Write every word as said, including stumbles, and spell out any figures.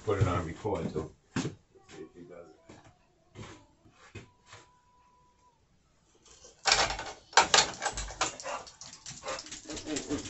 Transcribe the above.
put it on record too. See if he does it.